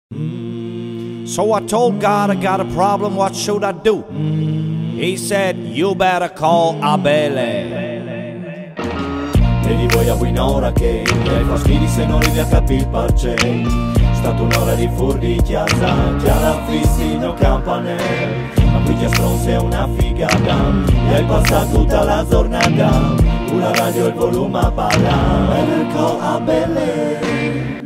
So I told God I got a problem, what should I do? He said, you better call Abele. Vedi voi a un'ora che ai fastidi se non ridi a capire il parce. Stato un'ora di furri chiazza, chiara fissino campanello. Ma qui già stronze è una figata, e hai passato tutta la giornata. Una radio il volume a parlare, better call Abele.